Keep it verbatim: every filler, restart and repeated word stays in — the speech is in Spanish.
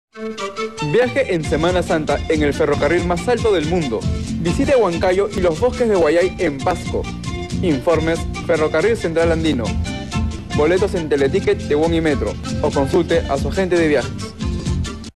Viaje en Semana Santa en el ferrocarril más alto del mundo. Visite Huancayo y los bosques de Wayay en Pasco. Informes Ferrocarril Central Andino. Boletos en Teleticket de Won y Metro o consulte a su agente de viajes.